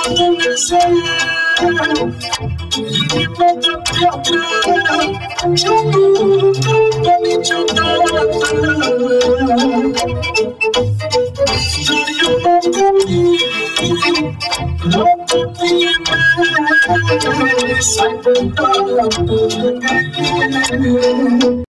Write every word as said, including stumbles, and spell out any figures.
Dumnezeu, inima de piatră, ce nu după niciodată. Dar eu mă gândit la copiii mei, să-i pădată.